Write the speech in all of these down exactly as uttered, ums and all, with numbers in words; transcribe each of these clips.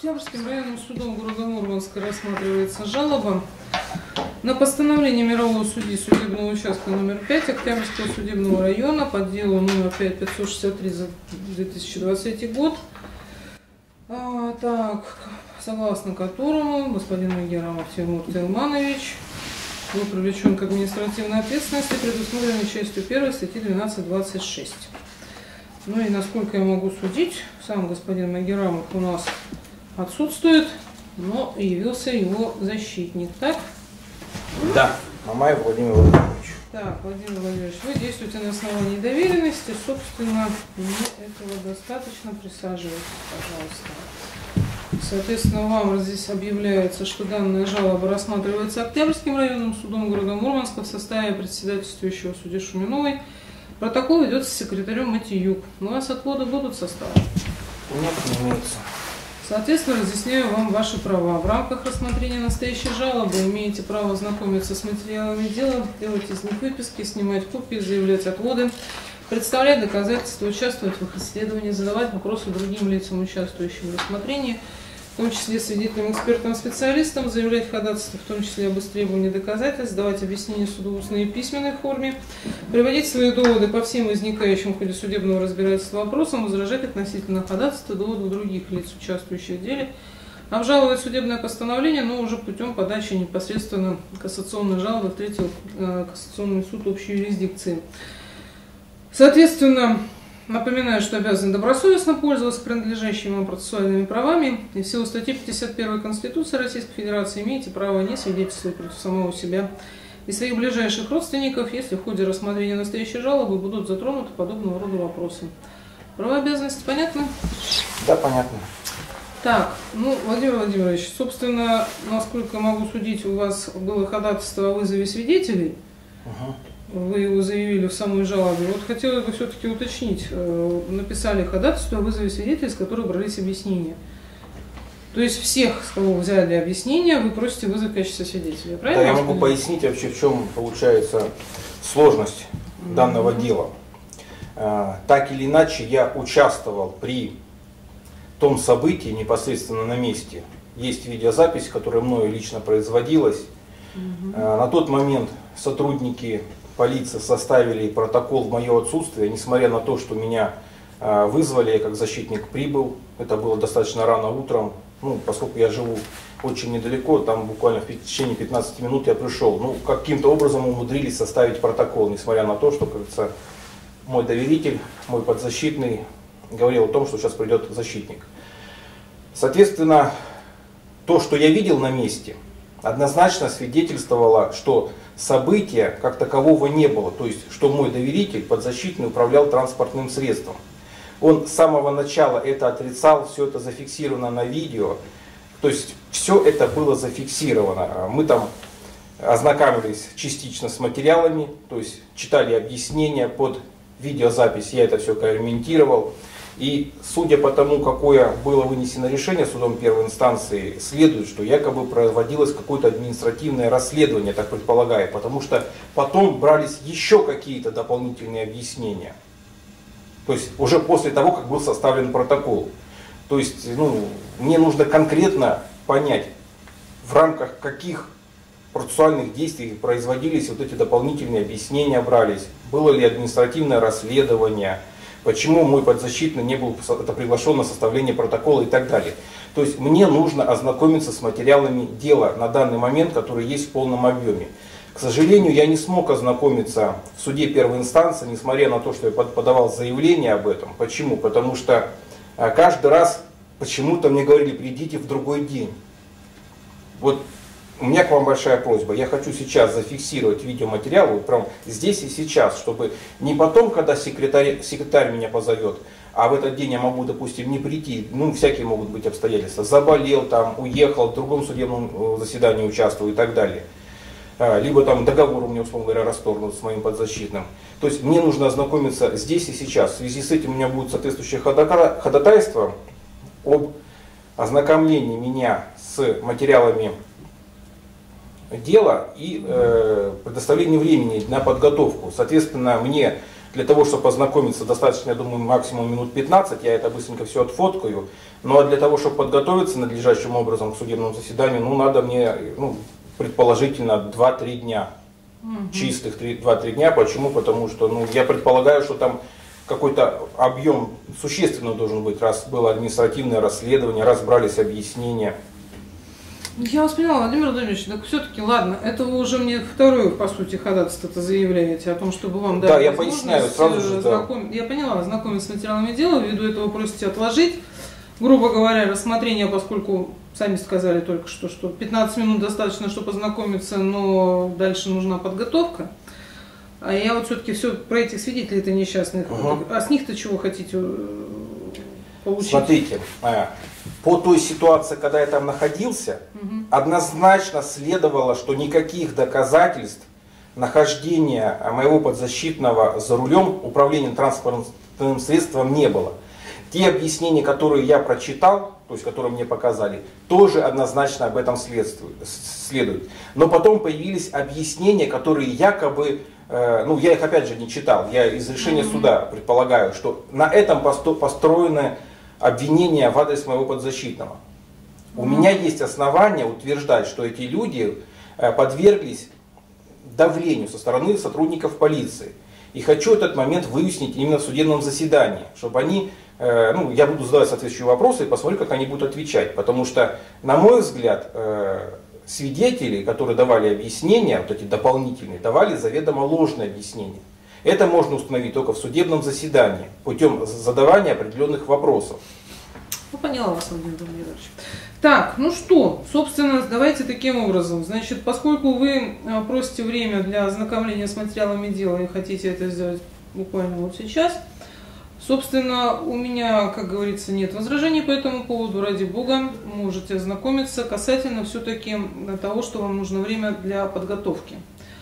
Октябрьским районным судом города Мурманска рассматривается жалоба на постановление мирового судьи судебного участка номер пять Октябрьского судебного района по делу номер пять пятьсот шестьдесят три за две тысячи двадцать третий год, а, так, согласно которому господин Магеррамов Тимур Тилманович был привлечен к административной ответственности, предусмотренной частью первой статьи двенадцать двадцать шесть. Ну и насколько я могу судить, сам господин Магеррамов у нас отсутствует, но явился его защитник, так? Да, Мамаев Владимир Владимирович. Так, Владимир Владимирович, вы действуете на основании доверенности, собственно, мне этого достаточно, присаживайтесь, пожалуйста. Соответственно, вам здесь объявляется, что данная жалоба рассматривается Октябрьским районным судом города Мурманска в составе председательствующего судьи Шуминовой. Протокол ведется секретарем Матиюк. У вас отводы будут составлены? Нет, не имеется. Соответственно, разъясняю вам ваши права. В рамках рассмотрения настоящей жалобы имеете право ознакомиться с материалами дела, делать из них выписки, снимать копии, заявлять отводы, представлять доказательства, участвовать в их исследовании, задавать вопросы другим лицам, участвующим в рассмотрении, в том числе свидетелям, экспертам, специалистам, заявлять ходатайство, в том числе об истребовании доказательств, давать объяснения суду в устной и письменной форме, приводить свои доводы по всем возникающим в ходе судебного разбирательства вопросам, возражать относительно ходатайства доводов других лиц, участвующих в деле, обжаловать судебное постановление, но уже путем подачи непосредственно кассационной жалобы в третий э, кассационный суд общей юрисдикции. Соответственно, напоминаю, что обязаны добросовестно пользоваться принадлежащими вам процессуальными правами, и в силу статьи пятьдесят первой Конституции Российской Федерации имеете право не свидетельствовать против самого себя и своих ближайших родственников, если в ходе рассмотрения настоящей жалобы будут затронуты подобного рода вопросы. Права и обязанности понятны? Да, понятно. Так, ну, Владимир Владимирович, собственно, насколько могу судить, у вас было ходатайство о вызове свидетелей. Угу. Вы его заявили в самой жалобе. Вот хотелось бы все-таки уточнить, написали ходатайство о вызове свидетелей, с которых брались объяснения. То есть всех, с кого взяли объяснения, вы просите вызвать в качестве свидетеля, правильно? Да, я могу пояснить вообще, в чем получается сложность mm-hmm. данного дела. Так или иначе, я участвовал при том событии непосредственно на месте. Есть видеозапись, которая мною лично производилась. Mm-hmm. На тот момент сотрудники полиции составили протокол в мое отсутствие, несмотря на то, что меня вызвали, я как защитник прибыл. Это было достаточно рано утром. Ну, поскольку я живу очень недалеко, там буквально в течение пятнадцати минут я пришел. Ну, каким-то образом умудрились составить протокол, несмотря на то, что, как говорится, мой доверитель, мой подзащитный говорил о том, что сейчас придет защитник. Соответственно, то, что я видел на месте, однозначно свидетельствовало, что события как такового не было. То есть, что мой доверитель, подзащитный, управлял транспортным средством. Он с самого начала это отрицал, все это зафиксировано на видео. То есть, все это было зафиксировано. Мы там ознакомились частично с материалами, то есть, читали объяснения под видеозапись, я это все комментировал. И судя по тому, какое было вынесено решение судом первой инстанции, следует, что якобы проводилось какое-то административное расследование, так предполагаю, потому что потом брались еще какие-то дополнительные объяснения. То есть уже после того, как был составлен протокол. То есть ну, мне нужно конкретно понять, в рамках каких процессуальных действий производились вот эти дополнительные объяснения, брались, было ли административное расследование, почему мой подзащитный не был это приглашен на составление протокола и так далее. То есть мне нужно ознакомиться с материалами дела на данный момент, которые есть в полном объеме. К сожалению, я не смог ознакомиться в суде первой инстанции, несмотря на то, что я подавал заявление об этом. Почему? Потому что каждый раз почему-то мне говорили, придите в другой день. Вот у меня к вам большая просьба. Я хочу сейчас зафиксировать видеоматериал, вот прям здесь и сейчас, чтобы не потом, когда секретарь, секретарь меня позовет, а в этот день я могу, допустим, не прийти, ну, всякие могут быть обстоятельства, заболел там, уехал, в другом судебном заседании участвую и так далее. Либо там договор у меня, условно говоря, расторгнут с моим подзащитным. То есть мне нужно ознакомиться здесь и сейчас. В связи с этим у меня будет соответствующее ходатайство об ознакомлении меня с материалами дела и э, предоставлении времени на подготовку. Соответственно, мне Для того, чтобы познакомиться, достаточно, я думаю, максимум минут пятнадцать, я это быстренько все отфоткаю. Ну а для того, чтобы подготовиться надлежащим образом к судебному заседанию, ну надо мне, ну, предположительно, два-три дня. Угу. Чистых два-три дня. Почему? Потому что, ну, я предполагаю, что там какой-то объем существенный должен быть, раз было административное расследование, раз брались объяснения. Я вас поняла, Владимир Владимирович, так все-таки, ладно, это вы уже мне второе, по сути, ходатайство-то заявляете о том, чтобы вам дали да, я поясняю, сразу же, знаком... да. Я поняла, знакомиться с материалами дела, ввиду этого просите отложить, грубо говоря, рассмотрение, поскольку сами сказали только что, что пятнадцать минут достаточно, чтобы познакомиться, но дальше нужна подготовка. А я вот все-таки все про этих свидетелей-то несчастных. Угу. А с них-то чего хотите получить? Смотрите, по той ситуации, когда я там находился, угу. однозначно следовало, что никаких доказательств нахождения моего подзащитного за рулем управлением транспортным средством не было. Те объяснения, которые я прочитал, то есть которые мне показали, тоже однозначно об этом следует. Но потом появились объяснения, которые якобы, э, ну я их опять же не читал, я из решения mm-hmm. суда предполагаю, что на этом построены обвинения в адрес моего подзащитного. Mm-hmm. У меня есть основания утверждать, что эти люди э, подверглись давлению со стороны сотрудников полиции. И хочу этот момент выяснить именно в судебном заседании, чтобы они, э, ну, я буду задавать соответствующие вопросы и посмотрю, как они будут отвечать. Потому что, на мой взгляд, э, свидетели, которые давали объяснения, вот эти дополнительные, давали заведомо ложные объяснения. Это можно установить только в судебном заседании, путем задавания определенных вопросов. Ну, поняла вас, Владимир Владимирович. Так, ну что, собственно, давайте таким образом. Значит, поскольку вы просите время для ознакомления с материалами дела и хотите это сделать буквально вот сейчас, собственно, у меня, как говорится, нет возражений по этому поводу. Ради бога, можете ознакомиться касательно все-таки того, что вам нужно время для подготовки.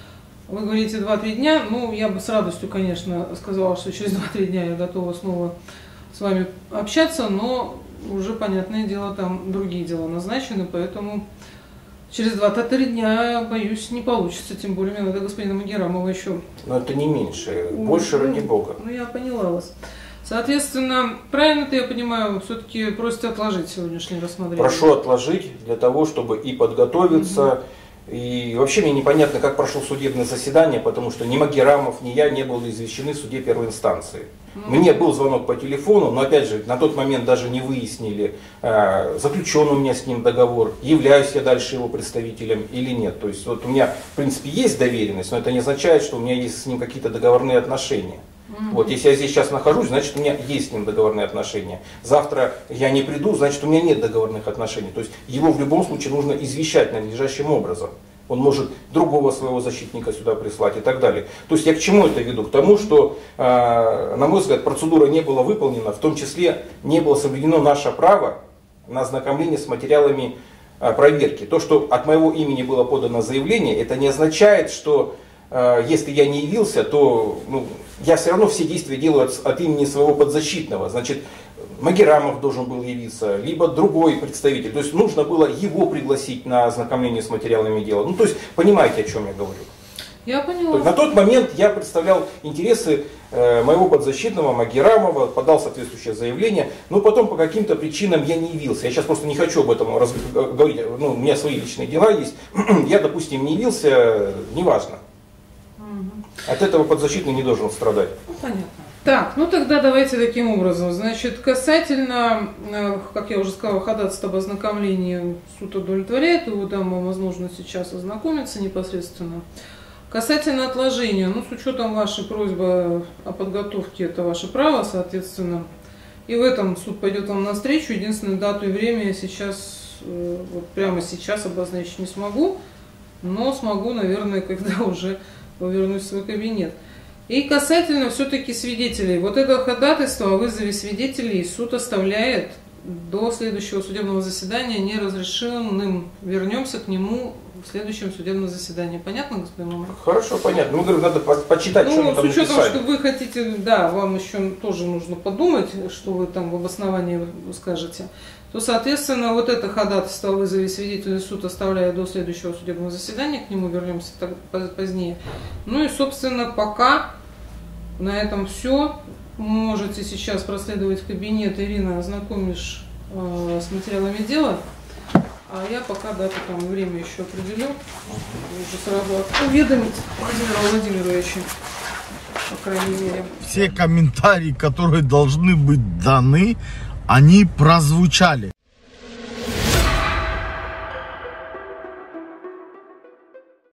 Вы говорите два-три дня, ну, я бы с радостью, конечно, сказала, что через два-три дня я готова снова с вами общаться, но уже, понятное дело, там другие дела назначены, поэтому через два-три дня, боюсь, не получится, тем более мне надо господина Магерамова еще. Но это не меньше, больше, ну, ради бога. Ну, я поняла вас. Соответственно, правильно-то я понимаю, все-таки просите отложить сегодняшнее рассмотрение? Прошу отложить для того, чтобы и подготовиться, угу. И вообще мне непонятно, как прошло судебное заседание, потому что ни Магерамов, ни я не были извещены в суде первой инстанции. Mm-hmm. Мне был звонок по телефону, но опять же, на тот момент даже не выяснили, э, заключен у меня с ним договор, являюсь я дальше его представителем или нет. То есть вот у меня, в принципе, есть доверенность, но это не означает, что у меня есть с ним какие-то договорные отношения. Mm-hmm. Вот, если я здесь сейчас нахожусь, значит, у меня есть с ним договорные отношения. Завтра я не приду, значит, у меня нет договорных отношений. То есть его в любом случае нужно извещать надлежащим образом. Он может другого своего защитника сюда прислать и так далее. То есть я к чему это веду? К тому, что, э, на мой взгляд, процедура не была выполнена, в том числе не было соблюдено наше право на ознакомление с материалами э, проверки. То, что от моего имени было подано заявление, это не означает, что э, если я не явился, то ну, я все равно все действия делаю от, от имени своего подзащитного. Значит, Магерамов должен был явиться, либо другой представитель. То есть нужно было его пригласить на ознакомление с материалами дела. Ну, то есть, понимаете, о чем я говорю? Я поняла. То есть, на тот момент я представлял интересы э, моего подзащитного Магерамова, подал соответствующее заявление, но потом по каким-то причинам я не явился. Я сейчас просто не хочу об этом раз, говорить, ну, у меня свои личные дела есть. Я, допустим, не явился, неважно. Угу. От этого подзащитный не должен страдать. Ну, понятно. Так, ну тогда давайте таким образом. Значит, касательно, как я уже сказала, ходатайства об ознакомлении, суд удовлетворяет, его дам вам возможность сейчас ознакомиться непосредственно. Касательно отложения, ну с учетом вашей просьбы о подготовке, это ваше право, соответственно, и в этом суд пойдет вам навстречу. Единственную дату и время я сейчас, вот прямо сейчас обозначить не смогу, но смогу, наверное, когда уже вернусь в свой кабинет. И касательно все-таки свидетелей. Вот это ходатайство о вызове свидетелей суд оставляет до следующего судебного заседания неразрешенным. Вернемся к нему в следующем судебном заседании. Понятно, господин Мамай? Хорошо, понятно. Ну, говорю, надо почитать, ну, что мы там с учетом, написали. что вы хотите, да, вам еще тоже нужно подумать, что вы там в обосновании скажете, то, соответственно, вот это ходатайство о вызове свидетелей суд оставляет до следующего судебного заседания, к нему вернемся так, позднее. Ну и, собственно, пока На этом все. Можете сейчас проследовать в кабинет, Ирина, ознакомишь э, с материалами дела. А я пока дату, там, время еще определю. Уже сразу уведомить Владимира Владимировича, по крайней мере. Все комментарии, которые должны быть даны, они прозвучали.